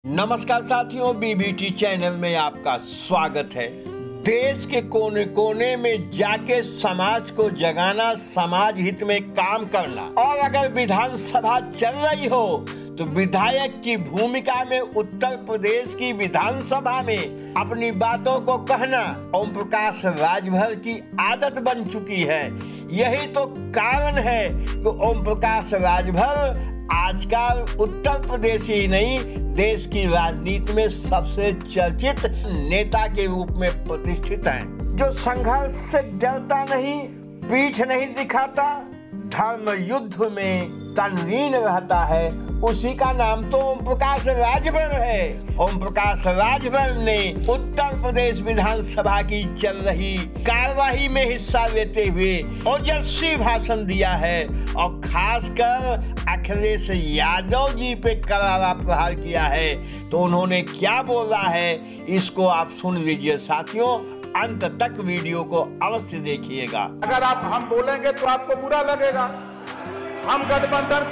नमस्कार साथियों, BBT channel में आपका स्वागत है। देश के कोने कोने में जाके समाज को जगाना, समाज हित में काम करना, और अगर विधानसभा चल रही हो तो विधायक की भूमिका में उत्तर प्रदेश की विधानसभा में अपनी बातों को कहना ओम प्रकाश राजभर की आदत बन चुकी है। यही तो कारण है कि ओम प्रकाश राजभर आजकल उत्तर प्रदेश ही नहीं, देश की राजनीति में सबसे चर्चित नेता के रूप में प्रतिष्ठित हैं। जो संघर्ष से डरता नहीं, पीठ नहीं दिखाता, धर्म युद्ध में तल्लीन रहता है, उसी का नाम तो ओम प्रकाश राजभर है। ओम प्रकाश राजभर ने उत्तर प्रदेश विधानसभा की चल रही कार्यवाही में हिस्सा लेते हुए ओजस्वी भाषण दिया है और खासकर अखिलेश यादव जी पे करारा प्रहार किया है। तो उन्होंने क्या बोला है, इसको आप सुन लीजिए साथियों, अंत तक वीडियो को अवश्य देखिएगा। अगर हम बोलेंगे तो आपको बुरा लगेगा। हम गठबंधन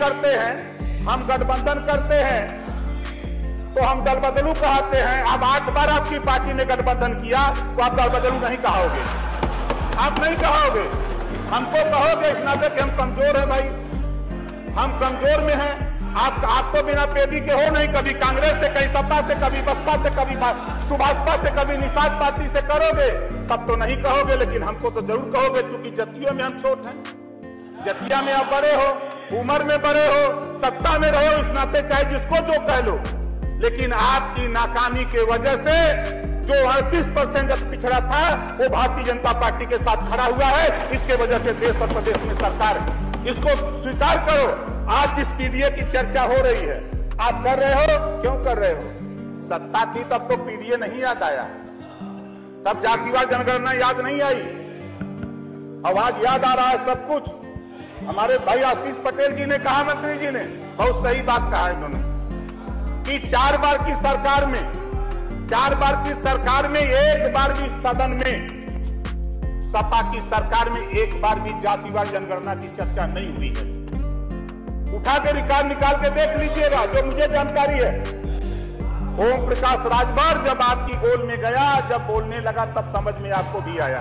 करते हैं तो हम दल बदलू कहते हैं। अब 8 बार आपकी पार्टी ने गठबंधन किया तो आप दल बदलू नहीं कहोगे, आप नहीं कहोगे, हमको कहोगे इस नाते कि हम कमजोर हैं। भाई हम कमजोर में हैं। आप तो बिना पेदी के हो नहीं, कभी कांग्रेस से, कभी सपा से, कभी बसपा से, कभी सुभाषपा से, कभी निषाद पार्टी से करोगे तब तो नहीं कहोगे, लेकिन हमको तो जरूर कहोगे, क्योंकि जतियों में हम छोट हैं। जतिया में आप बड़े हो, उम्र में बड़े हो, सत्ता में रहो, इस नाते चाहे जिसको जो कह लो, लेकिन आपकी नाकामी के वजह से जो 38% पिछड़ा था वो भारतीय जनता पार्टी के साथ खड़ा हुआ है। इसके वजह से देश और प्रदेश में सरकार है। इसको स्वीकार करो। आज जिस पीडीए की चर्चा हो रही है, आप कर रहे हो, क्यों कर रहे हो? सत्ता थी तब तो पीडीए नहीं याद आया, तब जातिवाद जनगणना याद नहीं आई, अब आज याद आ रहा है सब कुछ। हमारे भाई आशीष पटेल जी ने कहा, मंत्री जी ने बहुत सही बात कहा इन्होंने कि 4 बार की सरकार में एक बार भी सदन में, सपा की सरकार में एक बार भी जातिवाद जनगणना की चर्चा नहीं हुई है। उठा के रिकॉर्ड निकाल के देख लीजिएगा, जो मुझे जानकारी है। ओम प्रकाश राजभर जब आपकी गोल में गया, जब बोलने लगा, तब समझ में आपको भी आया,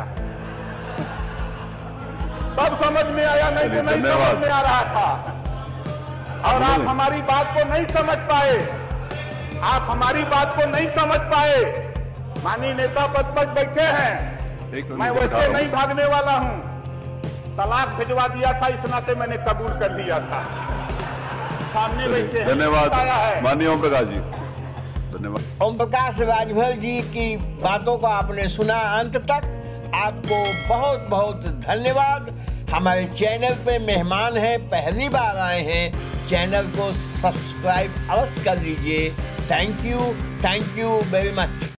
तब समझ में आया, नहीं तो नहीं समझ में आ रहा था। और आप हमारी बात को नहीं समझ पाए, आप हमारी बात को नहीं समझ पाए। माननीय नेता पद पर बैठे हैं, मैं वैसे नहीं भागने वाला हूं। तलाक भिजवा दिया था, इस नाते मैंने कबूल कर लिया था। सामने बैठे हैं। धन्यवाद माननीय ओम प्रकाश जी, धन्यवाद। ओम प्रकाश राजभर जी की बातों को आपने सुना अंत तक, आपको बहुत बहुत धन्यवाद। हमारे चैनल पे मेहमान हैं, पहली बार आए हैं, चैनल को सब्सक्राइब अवश्य कर लीजिए। Thank you very much.